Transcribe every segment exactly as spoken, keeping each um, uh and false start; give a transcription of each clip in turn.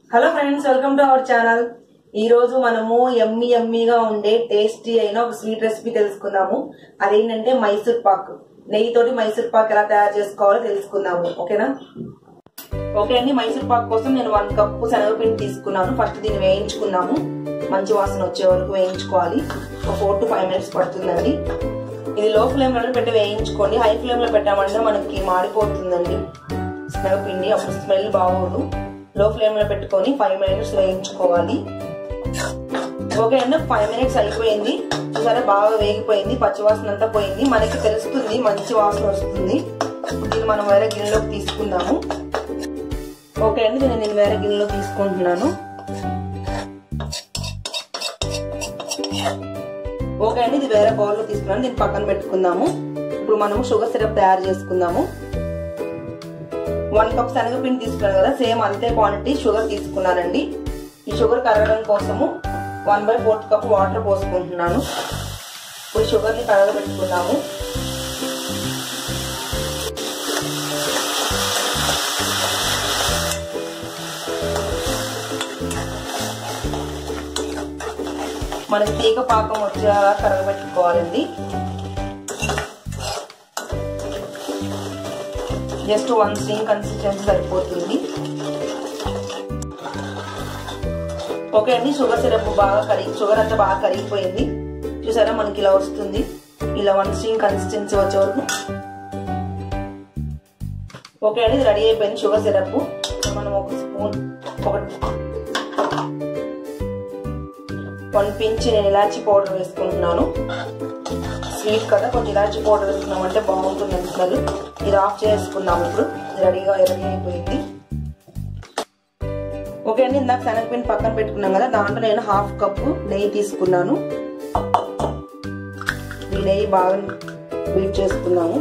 Hello friends, welcome to our channel. ఈ రోజు మనము యమ్మీ యమ్మీగా ఉండే టేస్టీ అయిన ఒక స్వీట్ రెసిపీ తెలుసుకుందాము. అదేంటంటే మైసూర్ పాక్. నెయ్యితోటి మైసూర్ పాక్ ఎలా తయారు చేసుకోవాలో తెలుసుకుందాము. ఓకేనా? ఓకే అండి. మైసూర్ పాక్ కోసం నేను వన్ కప్పు శనగపిండి తీసుకున్నాను. ఫస్ట్ దీన్ని వేయించుకుందాము. మంచి వాసన వచ్చే వరకు వేయించుకోవాలి. ఒక ఫోర్ టు ఫైవ్ మినిట్స్ పడుతుందండి. ఇది లో ఫ్లేమ్ లో పెట్టి వేయించుకోండి. హై ఫ్లేమ్ లో పెట్టామంటే మనకి మాడిపోతుందండి శనగపిండి, అప్పుడు స్మెల్ బాగోదు. లో ఫ్లేమ్ లో పెట్టుకొని ఫైవ్ మినిట్స్ వేయించుకోవాలి. ఓకే అండి, ఫైవ్ మినిట్స్ అయిపోయింది. చూసారా, బాగా వేగిపోయింది. పచ్చివాసన అంతా పోయింది. మనకి తెలుస్తుంది, మంచి వాసన వస్తుంది. దీన్ని మనం వేరే గిన్నెలోకి తీసుకుందాము. ఓకే అండి, దీన్ని నేను వేరే గిన్నెలో తీసుకుంటున్నాను. ఓకే అండి, ఇది వేరే బౌల్లో తీసుకున్నాను. దీన్ని పక్కన పెట్టుకుందాము. ఇప్పుడు మనము షుగర్ సిరప్ తయారు చేసుకుందాము. వన్ కప్ శనగపిండి తీసుకున్నాను కదా, సేమ్ అంతే క్వాంటిటీ షుగర్ తీసుకున్నానండి. ఈ షుగర్ కరగడం కోసము one by fourth cup water పోసుకుంటున్నాను. ఇప్పుడు షుగర్ని కరగబెట్టుకున్నాము. మనకి తీగ పాకం వచ్చేలా కరగబెట్టుకోవాలండి. జస్ట్ వన్ స్ట్రింగ్ కన్సిస్టెన్సీ సరిపోతుంది. ఓకే అండి, షుగర్ సిరప్ బాగా కరిగి షుగర్ అంతా బాగా కరిగిపోయింది. చూసారా, మనకి ఇలా వస్తుంది. ఇలా వన్ స్ట్రింగ్ కన్సిస్టెన్సీ వచ్చే వరకు. ఓకే అండి, ఇది రెడీ అయిపోయింది షుగర్ సిరప్. మనం ఒక స్పూన్ ఒక వన్ పించ్ నేను ఇలాచీ పౌడర్ వేసుకుంటున్నాను. స్వీట్ కదా, కొంచెం ఇలాచీ పౌడర్ వేసుకున్నామంటే బాగుంటుంది స్మెల్. ఇది ఆఫ్ చేసుకున్నాము. ఇప్పుడు రెడీగా రెడీ అయిపోయింది. ఓకే అండి, ఇందాక శనగపిండి పక్కన పెట్టుకున్నాం కదా, దాంట్లో నేను హాఫ్ కప్పు నెయ్యి తీసుకున్నాను. ఈ నెయ్యి బాగా బీట్ చేసుకున్నాము.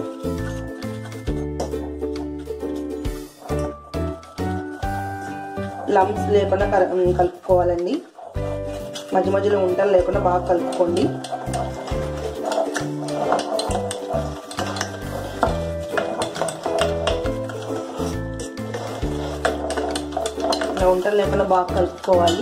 లంప్స్ లేకుండా కలుపుకోవాలండి. మధ్య మధ్యలో ఉంటలు లేకుండా బాగా కలుపుకోండి. ఉంటలు లేకుండా బాగా కలుపుకోవాలి.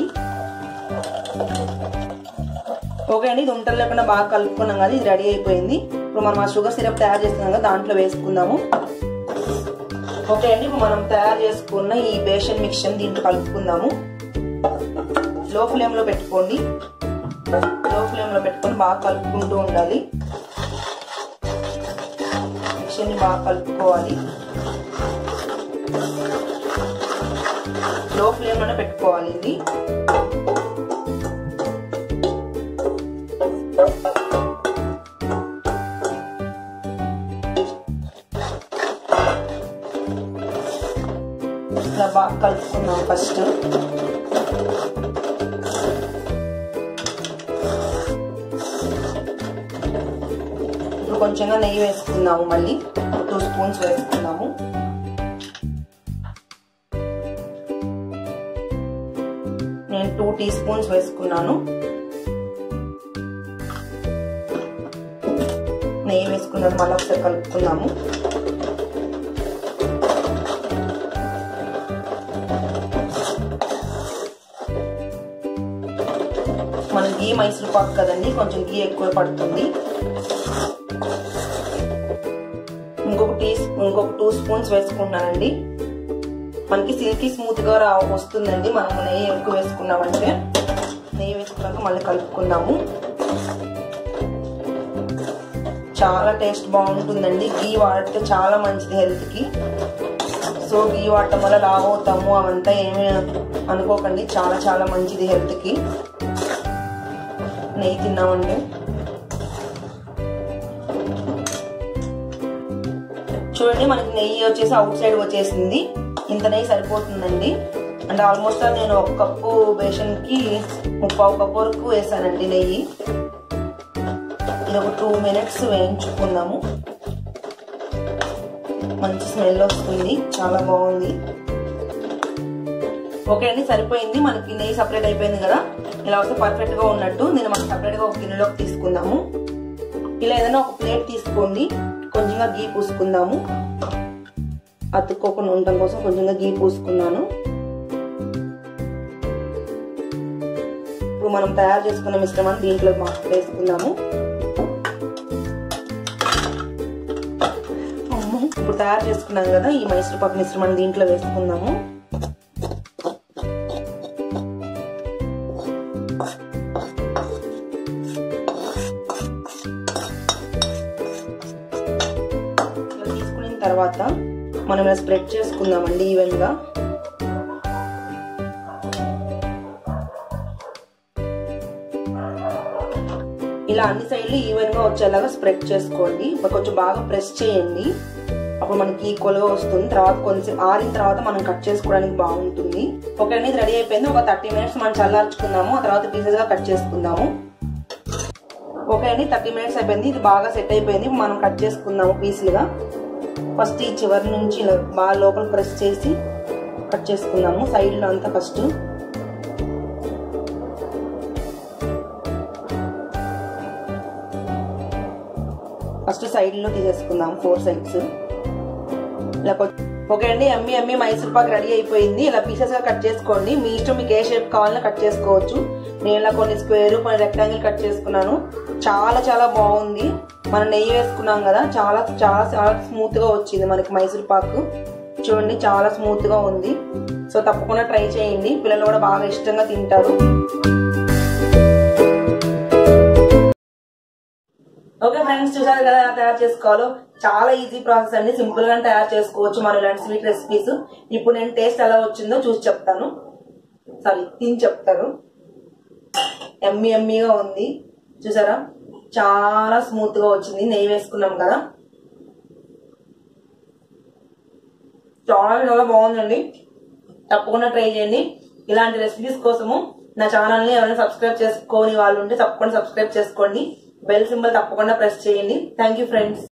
ఓకే అండి, ఇది ఉంటలు లేకుండా బాగా కలుపుకున్నాం కదా, ఇది రెడీ అయిపోయింది. ఇప్పుడు మనం ఆ షుగర్ సిరప్ తయారు చేస్తున్నాం కదా, దాంట్లో వేసుకుందాము. ఓకే అండి, ఇప్పుడు మనం తయారు చేసుకున్న ఈ బేషన్ మిక్చర్ దీంట్లో కలుపుకుందాము. లో ఫ్లేమ్ లో పెట్టుకోండి. లో ఫ్లేమ్ లో పెట్టుకొని బాగా కలుపుకుంటూ ఉండాలి. మిక్చర్ ని బాగా కలుపుకోవాలి. లో ఫ్లేమ్ లోనే పెట్టుకోవాలి. ఇది ఇలా బాగా కలుపుకున్నాం. ఫస్ట్ ఇప్పుడు కొంచెంగా నెయ్యి వేసుకుందాము. మళ్ళీ టూ స్పూన్స్ వేసుకుందాము. నేను టూ టీ స్పూన్స్ వేసుకున్నాను. నెయ్యి వేసుకున్నాను. మళ్ళీ ఒకసారి కలుపుకున్నాము. మన గీ మైసూర్ పాక్ కదండి, కొంచెం గీ ఎక్కువ పడుతుంది. ఇంకొక టీ ఇంకొక టూ స్పూన్స్ వేసుకుంటున్నానండి. మనకి సిల్కీ స్మూత్ గా రా వస్తుందండి మనం నెయ్యి ఎక్కువ వేసుకున్నామంటే. నెయ్యి వేసుకున్నాక మళ్ళీ కలుపుకుందాము. చాలా టేస్ట్ బాగుంటుందండి. గీ వాడితే చాలా మంచిది హెల్త్ కి. సో గీ వాడటం వల్ల లావ్ అవుతాము అవంతా ఏమీ అనుకోకండి. చాలా చాలా మంచిది హెల్త్ కి నెయ్యి తిన్నామంటే. చూడండి, మనకి నెయ్యి వచ్చేసి అవుట్ సైడ్ వచ్చేసింది. ఇంత నెయ్యి సరిపోతుందండి. అంటే ఆల్మోస్ట్ నేను ఒక కప్పు బేషన్ కి ముప్పావు కప్పు వరకు వేసానండి నెయ్యి. ఇది ఒక టూ మినిట్స్ వేయించుకుందాము. మంచి స్మెల్ వస్తుంది, చాలా బాగుంది. ఓకే అండి, సరిపోయింది. మనకి నెయ్యి సపరేట్ అయిపోయింది కదా, ఇలా వస్తే పర్ఫెక్ట్ గా ఉన్నట్టు. నేను మనకి సపరేట్ గా ఒక గిన్నెలోకి తీసుకుందాము. ఇలా ఏదైనా ఒక ప్లేట్ తీసుకోండి. కొంచెంగా గీ పూసుకుందాము. అతుక్కోకుండా ఉండటం కోసం కొంచెంగా గీ పూసుకున్నాను. ఇప్పుడు మనం తయారు చేసుకున్న మిశ్రమాన్ని దీంట్లో వేసుకుందాము. ఇప్పుడు తయారు చేసుకున్నాం కదా ఈ మైసూర్ పాక్ మిశ్రమాన్ని దీంట్లో వేసుకుందాము. తీసుకున్న తర్వాత మనం ఇలా స్ప్రెడ్ చేసుకుందామండి ఈవెన్ గా. ఇలా అన్ని సైడ్లు ఈవెన్ గా వచ్చేలాగా స్ప్రెడ్ చేసుకోండి. కొంచెం బాగా ప్రెస్ చేయండి, అప్పుడు మనకి ఈక్వల్ గా వస్తుంది. తర్వాత కొంచెం ఆరిన తర్వాత మనం కట్ చేసుకోవడానికి బాగుంటుంది. ఓకే అండి, ఇది రెడీ అయిపోయింది. ఒక థర్టీ మినిట్స్ మనం చల్లార్చుకుందాము, ఆ తర్వాత పీసెస్ గా కట్ చేసుకుందాము. ఓకే అండి, థర్టీ మినిట్స్ అయిపోయింది. ఇది బాగా సెట్ అయిపోయింది. మనం కట్ చేసుకుందాము పీసులుగా. ఫస్ట్ ఈ చివరి నుంచి ఇలా బాగా లోపల ప్రెస్ చేసి కట్ చేసుకుందాము సైడ్ లో అంతా. ఫస్ట్ ఫస్ట్ సైడ్ లో తీసేసుకుందాం ఫోర్ సైడ్స్. ఇలా ఓకే అండి, ఎమ్మి ఎమ్మి మైసూర్ పాక్ రెడీ అయిపోయింది. ఇలా పీసెస్ గా కట్ చేసుకోండి. మీ ఇష్టం, మీకు ఏ షేప్ కావాలన్నా కట్ చేసుకోవచ్చు. నేను ఇలా కొన్ని స్క్వేర్ కొన్ని రెక్టాంగిల్ కట్ చేసుకున్నాను. చాలా చాలా బాగుంది. మనం నెయ్యి వేసుకున్నాం కదా, చాలా చాలా చాలా స్మూత్ గా వచ్చింది మనకి మైసూర్ పాక్. చూడండి చాలా స్మూత్ గా ఉంది. సో తప్పకుండా ట్రై చేయండి, పిల్లలు కూడా బాగా ఇష్టంగా తింటారు. ఓకే ఫ్రెండ్స్, చూసారు కదా ఎలా తయారు చేసుకోవాలో. చాలా ఈజీ ప్రాసెస్ అండి, సింపుల్ గా తయారు చేసుకోవచ్చు మనం ఇలాంటి స్వీట్ రెసిపీస్. ఇప్పుడు నేను టేస్ట్ ఎలా వచ్చిందో చూసి చెప్తాను, సారీ తిని చెప్తాను. ఎమ్మి ఎమ్మిగా ఉంది చూసారా, చాలా స్మూత్ గా వచ్చింది. నెయ్యి వేసుకున్నాం కదా, చాలా చాలా బాగుందండి. తప్పకుండా ట్రై చేయండి. ఇలాంటి రెసిపీస్ కోసము నా ఛానల్ ని ఎవరైనా సబ్స్క్రైబ్ చేసుకోని వాళ్ళు ఉంటే తప్పకుండా సబ్స్క్రైబ్ చేసుకోండి. బెల్ సింబల్ తప్పకుండా ప్రెస్ చేయండి. Thank you friends.